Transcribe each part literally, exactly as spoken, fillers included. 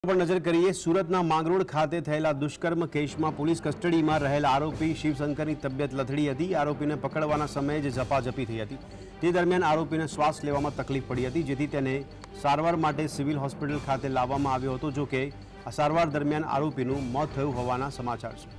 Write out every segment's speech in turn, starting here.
पर नजर करिए सूरतना માંગરોળ ખાતે થયેલા દુષ્કર્મ કેસમાં પોલીસ કસ્ટડીમાં રહેલા આરોપી શિવશંકરની તબિયત લથડી હતી। આરોપીને પકડવાના સમયે જ ઝપાઝપી થઈ હતી। તે દરમિયાન આરોપીને શ્વાસ લેવામાં તકલીફ પડી હતી, જેથી તેને સારવાર માટે સિવિલ હોસ્પિટલ ખાતે લાવવામાં આવ્યો હતો। જો કે આ સારવાર દરમિયાન આરોપીનું મોત થયું હોવાના સમાચાર છે।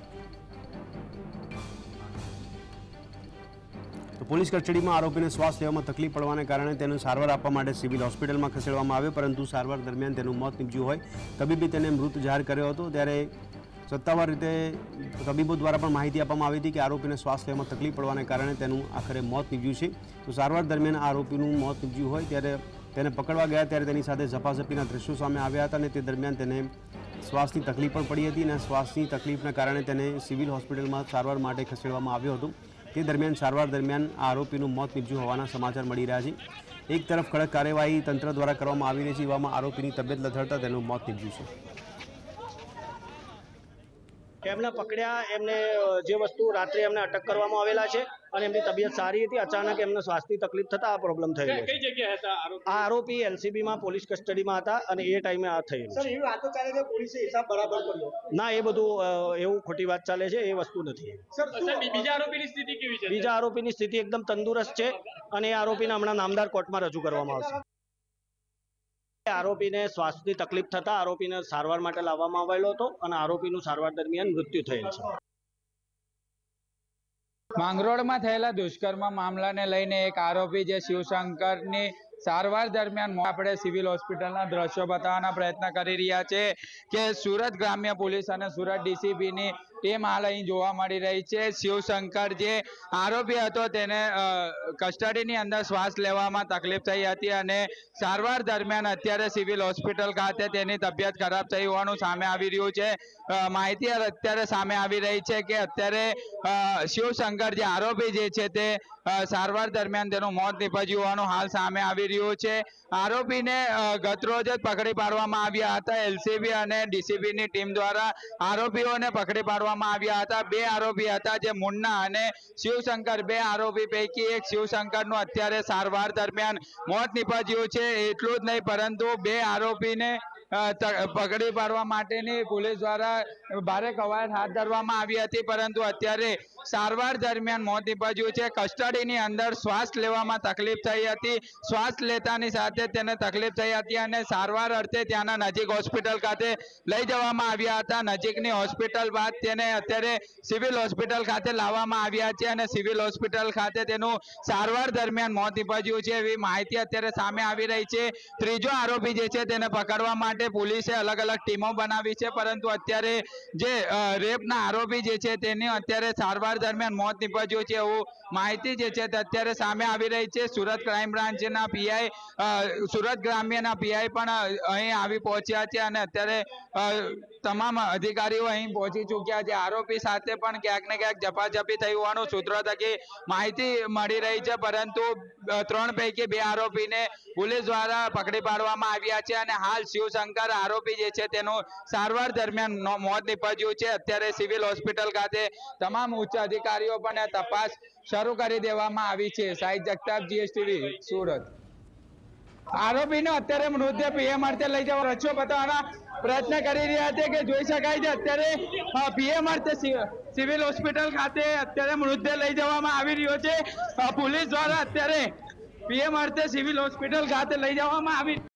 तो पुलिस कस्टडी में आरोपी ने श्वास लेवामां तकलीफ पड़वाने कारणे तेने सारवार आपवा माटे सिविल होस्पिटल में खसेड़वामां आव्यो, परंतु सारवार दरमियान तेनुं मौत निपज्युं होय तबीबे तेने मृत जाहेर कर्यो हतो। त्यारे सत्तावार रीते तबीबो द्वारा पण माहिती आपवामां आवी हती कि आरोपीने श्वास लेवामां तकलीफ पड़वाने कारणे तेनुं आखरे मौत निपज्युं छे। तो सारवार दरमियान आरोपीनुं मौत निपज्युं होय त्यारे तेने पकड़वा गया त्यारे तेनी साथे झपाझपीना दृश्यो सामे आव्या हता अने ते दरमियान तेने श्वासनी तकलीफ पण पड़ी हती अने श्वासनी तकलीफना कारणे तेने सिविल होस्पिટલમાં सारवार माटे खसेड़वामां આવ્યો હતો। તે દરમિયાન સારવાર દરમિયાન આરોપીનું મોત નીપજ્યું હોવાના સમાચાર મળી રહ્યા છે। એક તરફ કડક કાર્યવાહી તંત્ર દ્વારા કરવામાં આવી રહી છે, એવામાં આરોપીની તબિયત લથડતા તેનું મોત નીપજ્યું છે। એમને પકડ્યા, એમને જે વસ્તુ રાત્રે એમને અટક કરવામાં આવેલા છે અને એમની તબિયત સારી હતી। અચાનક એમને શ્વાસની તકલીફ થતા આ પ્રોબ્લેમ થયેલો છે। કઈ જગ્યાએ હતા આરોપી? આ આરોપી એલસીબી માં પોલીસ કસ્ટડીમાં હતા અને એ ટાઈમે આ થયેલું સર, એવી વાતો ચાલે છે પોલીસે હિસાબ બરાબર કર્યો। ના, એ બધું એવું ખોટી વાત ચાલે છે, એ વસ્તુ નથી। સર, બીજા આરોપીની સ્થિતિ કેવી છે? બીજા આરોપીની સ્થિતિ એકદમ તંદુરસ્ત છે અને એ આરોપીને હમણાં નામદાર કોર્ટમાં રજૂ કરવામાં આવશે। આરોપીને શ્વાસની તકલીફ થતા આરોપીને સારવાર માટે લાવવામાં આવેલો હતો અને આરોપીનું સારવાર દરમિયાન મૃત્યુ થયેલ છે। માંગરોળમાં થયેલા દુષ્કર્મ મામલાને લઈને એક આરોપી જે શિવશંકરની સારવાર દરમિયાન આપણે સિવિલ હોસ્પિટલના દ્રશ્યો બતાવવાના પ્રયત્ન કરી રહ્યા છે કે સુરત ગ્રામ્ય પોલીસ અને સુરત ડીસીપીની ટીમ હાલ અહીં જોવા મળી રહી છે। શિવશંકર જે આરોપી હતો તેને કસ્ટડીની અંદર શ્વાસ લેવામાં તકલીફ થઈ હતી અને સારવાર દરમિયાન અત્યારે સિવિલ હોસ્પિટલ ખાતે તેની તબિયત ખરાબ થઈ હોવાનું સામે આવી રહ્યું છે। માહિતી અત્યારે સામે આવી રહી છે કે અત્યારે શિવશંકર જે આરોપી જે છે તે સારવાર દરમિયાન તેનું મોત નીપજ્યું હોવાનું હાલ સામે આવી રહ્યું છે। આરોપીને ગતરોજ જ પકડી પાડવામાં આવ્યા હતા। એલસીબી અને ડીસીબીની ટીમ દ્વારા આરોપીઓને પકડી પાડવામાં આવ્યા હતા। બે આરોપી હતા જે મુન્ના અને શિવશંકર, બે આરોપી પૈકી એક શિવશંકરનું અત્યારે સારવાર દરમિયાન મોત નીપજ્યું છે। એટલું જ નહીં પરંતુ બે આરોપીને પકડી પાડવા માટેની પોલીસ દ્વારા ભારે કવાયત હાથ ધરવામાં આવી હતી, પરંતુ અત્યારે સારવાર દરમિયાન મોત નીપજ્યું છે। કસ્ટડીની અંદર શ્વાસ લેવામાં તકલીફ થઈ હતી, શ્વાસ લેતાની સાથે તેને તકલીફ થઈ હતી અને સારવાર અર્થે ત્યાંના નજીક હોસ્પિટલ ખાતે લઈ જવામાં આવ્યા હતા। નજીકની હોસ્પિટલ બાદ તેને અત્યારે સિવિલ હોસ્પિટલ ખાતે લાવવામાં આવ્યા છે અને સિવિલ હોસ્પિટલ ખાતે તેનું સારવાર દરમિયાન મોત નીપજ્યું છે એવી માહિતી અત્યારે સામે આવી રહી છે। ત્રીજો આરોપી જે છે તેને પકડવા માટે પોલીસે અલગ અલગ ટીમો બનાવી છે, પરંતુ અત્યારે જે રેપના આરોપી જે છે તેની અત્યારે સારવાર દરમિયાન મોત નીપજ્યું છે એવું માહિતી જે છે તે અત્યારે સામે આવી રહી છે। સુરત ક્રાઇમ બ્રાન્ચના પીઆઈ, સુરત ગ્રામ્યના પીઆઈ પણ અહીં આવી પહોંચ્યા છે અને અત્યારે તમામ અધિકારીઓ અહીં પહોંચી ચૂક્યા છે। આરોપી સાથે પણ ક્યાંક ને ક્યાંક ઝપાઝપી થઈ હોવાનું સૂત્રો થકી માહિતી મળી રહી છે, પરંતુ ત્રણ પૈકી બે આરોપીને પોલીસ દ્વારા પકડી પાડવામાં આવ્યા છે અને હાલ શિવશંકર આરોપી જે છે તેનું સારવાર દરમિયાન મોત નીપજ્યું છે। અત્યારે સિવિલ હોસ્પિટલ ખાતે તમામ ઉચ્ચ અધિકારીઓ પણ તપાસ શરૂ કરી દેવામાં આવી છે। સાહિદ જગતાપ, જીએસટીવી, સુરત। આરોપીનો અત્યારે મૃતદેહ પીએમ અર્થે લઈ જવા રસ્યો બતાવવાના પ્રયત્ન કરી રહ્યા છે કે જોઈ શકાય છે અત્યારે પીએમ અર્થે સિવિલ હોસ્પિટલ ખાતે અત્યારે મૃતદેહ લઈ જવામાં આવી રહ્યો છે। પોલીસ દ્વારા અત્યારે પીએમ અર્થે સિવિલ હોસ્પિટલ ખાતે લઈ જવામાં આવી